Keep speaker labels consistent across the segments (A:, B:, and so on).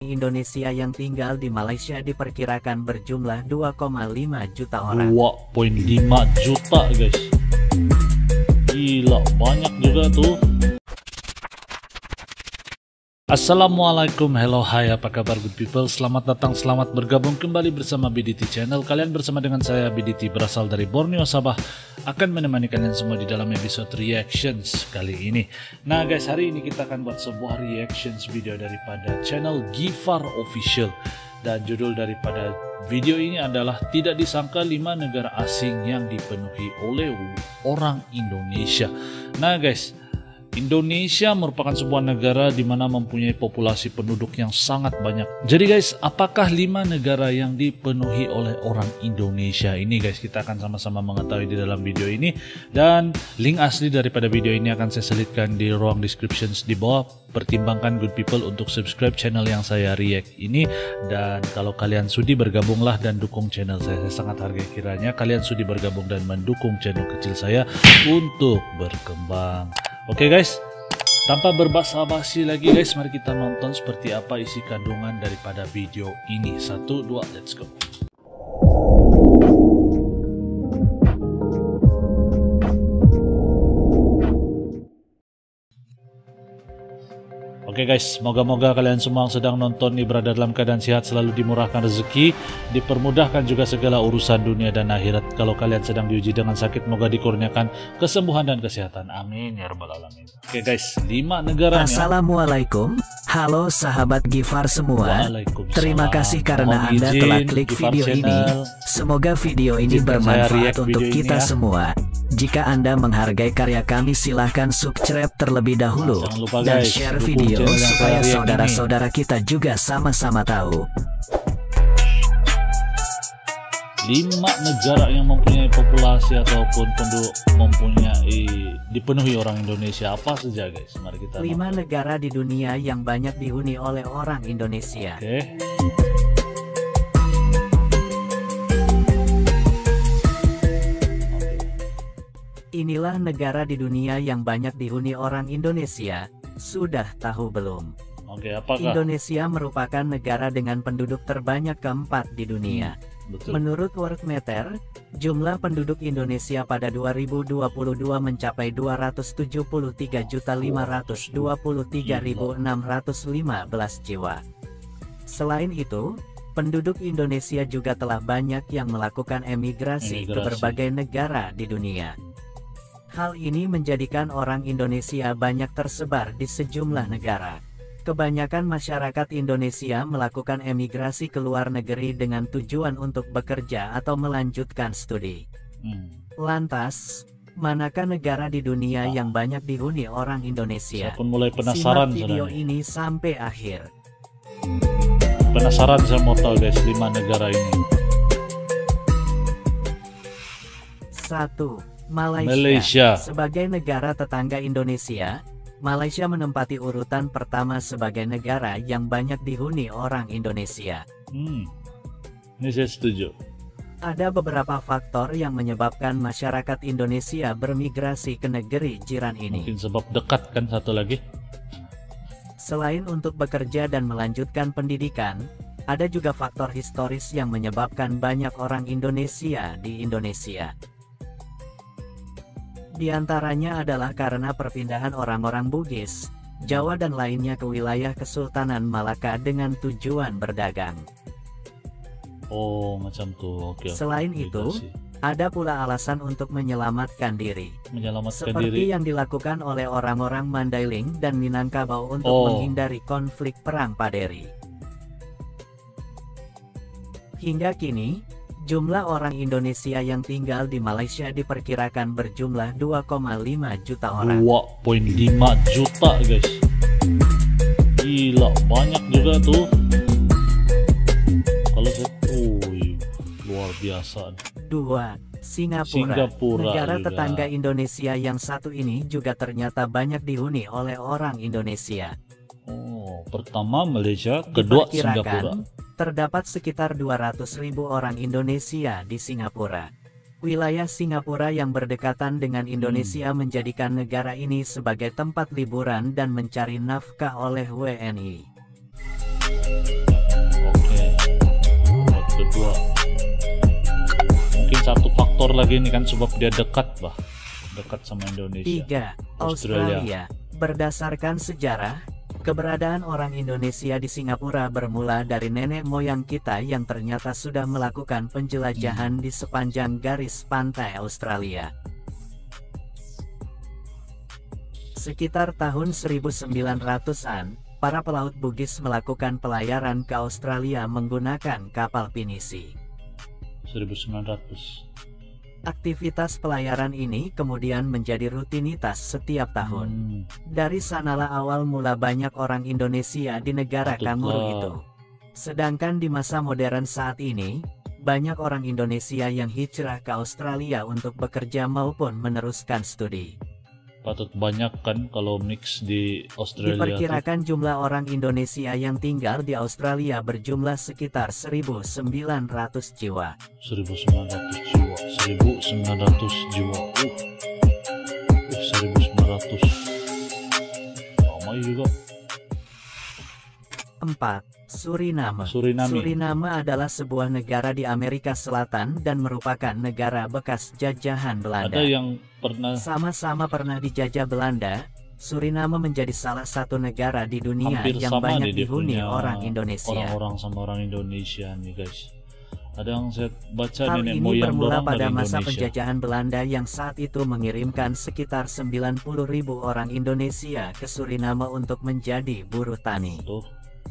A: Indonesia yang tinggal di Malaysia diperkirakan berjumlah 2,5 juta orang.
B: 2,5 juta guys. Gila, banyak juga tuh. Assalamualaikum, hello, hai, apa kabar good people? Selamat datang, selamat bergabung kembali bersama BDT Channel. Kalian bersama dengan saya BDT, berasal dari Borneo, Sabah, akan menemani kalian semua di dalam episode reactions kali ini. Nah guys, hari ini kita akan buat sebuah reactions video daripada channel Gifar Official. Dan judul daripada video ini adalah tidak disangka 5 negara asing yang dipenuhi oleh orang Indonesia. Nah guys, Indonesia merupakan sebuah negara di mana mempunyai populasi penduduk yang sangat banyak. Jadi guys, apakah 5 negara yang dipenuhi oleh orang Indonesia ini guys? Kita akan sama-sama mengetahui di dalam video ini. Dan link asli daripada video ini akan saya selitkan di ruang descriptions di bawah. Pertimbangkan good people untuk subscribe channel yang saya react ini. Dan kalau kalian sudi, bergabunglah dan dukung channel saya. Saya sangat hargai kiranya kalian sudi bergabung dan mendukung channel kecil saya untuk berkembang. Oke guys, tanpa berbasa-basi lagi guys, mari kita nonton seperti apa isi kandungan daripada video ini. 1, 2, let's go. Oke guys, moga-moga kalian semua yang sedang nonton ini berada dalam keadaan sehat, selalu dimurahkan rezeki, dipermudahkan juga segala urusan dunia dan akhirat. Kalau kalian sedang diuji dengan sakit, moga dikurniakan kesembuhan dan kesehatan. Amin ya rabbal alamin. Oke guys, 5 negara.
A: Assalamualaikum, halo sahabat Gifar semua. Terima kasih karena Anda telah klik video ini. Semoga video ini bermanfaat untuk kita semua. Jika Anda menghargai karya kami, silahkan subscribe terlebih dahulu dan share video supaya saudara-saudara kita juga sama-sama tahu.
B: 5 negara yang mempunyai populasi ataupun penduduk dipenuhi orang Indonesia apa saja guys? Mari kita
A: 5 negara di dunia yang banyak dihuni oleh orang Indonesia.
B: Oke.
A: Inilah negara di dunia yang banyak dihuni orang Indonesia. Sudah tahu belum?
B: Oke, apakah?
A: Indonesia merupakan negara dengan penduduk terbanyak keempat di dunia.
B: Betul.
A: Menurut Worldmeter, jumlah penduduk Indonesia pada 2022 mencapai 273.523.615 jiwa. Selain itu, penduduk Indonesia juga telah banyak yang melakukan emigrasi ke berbagai negara di dunia. Hal ini menjadikan orang Indonesia banyak tersebar di sejumlah negara. Kebanyakan masyarakat Indonesia melakukan emigrasi ke luar negeri dengan tujuan untuk bekerja atau melanjutkan studi. Lantas, manakah negara di dunia yang banyak dihuni orang Indonesia?
B: Saya pun mulai penasaran.
A: Simak video ini sampai akhir.
B: Penasaran saya mau tahu guys, 5 negara ini.
A: 1. Malaysia. Sebagai negara tetangga Indonesia, Malaysia menempati urutan pertama sebagai negara yang banyak dihuni orang Indonesia.
B: Ini saya setuju.
A: Ada beberapa faktor yang menyebabkan masyarakat Indonesia bermigrasi ke negeri jiran ini.
B: Mungkin sebab dekat kan satu lagi.
A: Selain untuk bekerja dan melanjutkan pendidikan, ada juga faktor historis yang menyebabkan banyak orang Indonesia di Indonesia. Di antaranya adalah karena perpindahan orang-orang Bugis, Jawa dan lainnya ke wilayah Kesultanan Malaka dengan tujuan berdagang.
B: Oh, macam tuh. Oke.
A: Selain itu, ada pula alasan untuk menyelamatkan diri. Seperti yang dilakukan oleh orang-orang Mandailing dan Minangkabau untuk menghindari konflik perang Paderi. Hingga kini, jumlah orang Indonesia yang tinggal di Malaysia diperkirakan berjumlah 2,5 juta orang.
B: 2,5 juta guys. Gila, banyak juga tuh. Kalau saya, luar biasa.
A: 2. Singapura. Negara
B: juga.
A: Tetangga Indonesia yang satu ini juga ternyata banyak dihuni oleh orang Indonesia.
B: Pertama Malaysia, kedua Singapura.
A: Terdapat sekitar 200.000 orang Indonesia di Singapura. Wilayah Singapura yang berdekatan dengan Indonesia menjadikan negara ini sebagai tempat liburan dan mencari nafkah oleh WNI.
B: lagi ini kan sebab dia dekat sama Indonesia.
A: 3. Australia. Berdasarkan sejarah, keberadaan orang Indonesia di Singapura bermula dari nenek moyang kita yang ternyata sudah melakukan penjelajahan di sepanjang garis pantai Australia. Sekitar tahun 1900-an, para pelaut Bugis melakukan pelayaran ke Australia menggunakan kapal pinisi.
B: 1900.
A: Aktivitas pelayaran ini kemudian menjadi rutinitas setiap tahun. Dari sanalah awal mula banyak orang Indonesia di negara Kanguru itu. Sedangkan di masa modern saat ini, banyak orang Indonesia yang hijrah ke Australia untuk bekerja maupun meneruskan studi.
B: Patut banyak kan kalau mix di Australia.
A: Diperkirakan jumlah orang Indonesia yang tinggal di Australia berjumlah sekitar 1.900 jiwa.
B: 1.900 jiwa. 1.900 jiwa. 1.900. Ramai juga.
A: 4. Suriname.
B: Suriname
A: adalah sebuah negara di Amerika Selatan dan merupakan negara bekas jajahan Belanda.
B: Ada yang pernah
A: sama-sama pernah dijajah Belanda. Suriname menjadi salah satu negara di dunia yang banyak dihuni orang Indonesia.
B: Orang-orang sama orang Indonesia nih guys. Ada yang saya baca
A: Hal
B: nenek
A: ini
B: moyang
A: bermula
B: dorang
A: pada
B: dari
A: masa
B: Indonesia.
A: penjajahan Belanda yang saat itu mengirimkan sekitar 90.000 orang Indonesia ke Suriname untuk menjadi buruh tani.
B: Tuh.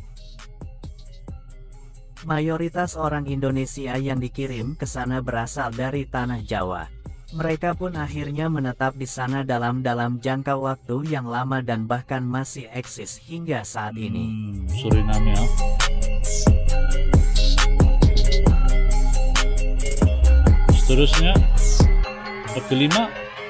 A: Mayoritas orang Indonesia yang dikirim ke sana berasal dari tanah Jawa. Mereka pun akhirnya menetap di sana dalam jangka waktu yang lama dan bahkan masih eksis hingga saat ini.
B: Suriname ya. Seterusnya kelima.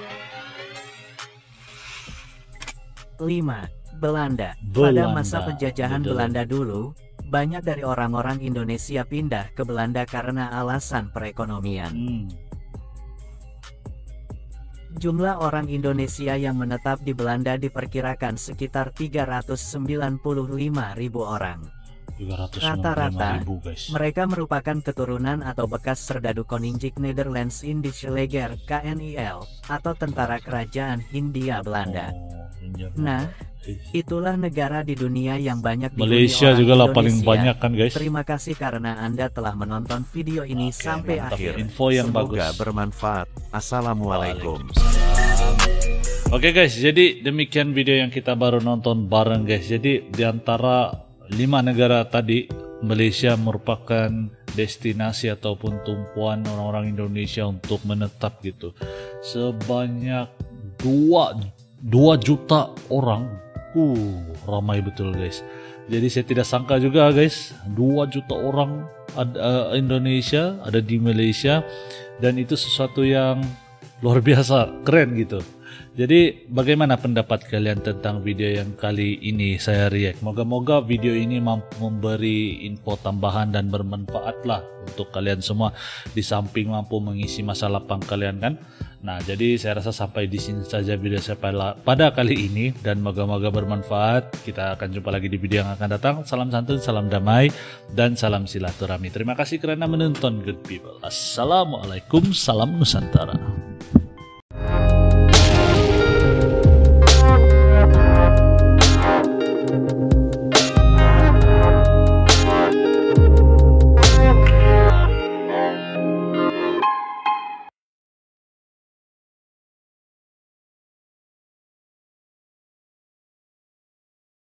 A: 5. Belanda. Pada masa penjajahan Belanda dulu, banyak dari orang-orang Indonesia pindah ke Belanda karena alasan perekonomian. Jumlah orang Indonesia yang menetap di Belanda diperkirakan sekitar 395.000 orang. Rata-rata, mereka merupakan keturunan atau bekas serdadu Koninklijk Nederlands Indische Leger (KNIL) atau tentara kerajaan Hindia Belanda. Nah, itulah negara di dunia yang banyak dihuni
B: Malaysia
A: orang
B: juga lah
A: Indonesia.
B: paling banyak kan guys.
A: Terima kasih karena Anda telah menonton video ini sampai akhir.
B: Info yang
C: Semoga
B: bagus.
C: bermanfaat. Assalamualaikum.
B: Oke guys, jadi demikian video yang kita baru nonton bareng guys. Jadi di antara 5 negara tadi, Malaysia merupakan destinasi ataupun tumpuan orang-orang Indonesia untuk menetap gitu. Sebanyak 2 juta orang. Ramai betul guys. Jadi saya tidak sangka juga guys, 2 juta orang Indonesia ada di Malaysia, dan itu sesuatu yang luar biasa, keren gitu. Jadi bagaimana pendapat kalian tentang video yang kali ini saya react? Moga-moga video ini mampu memberi info tambahan dan bermanfaat lah untuk kalian semua, di samping mampu mengisi masa lapang kalian kan. Nah, jadi saya rasa sampai di sini saja video saya pada kali ini, dan moga-moga bermanfaat. Kita akan jumpa lagi di video yang akan datang. Salam santun, salam damai, dan salam silaturahmi. Terima kasih karena menonton good people. Assalamualaikum, salam Nusantara.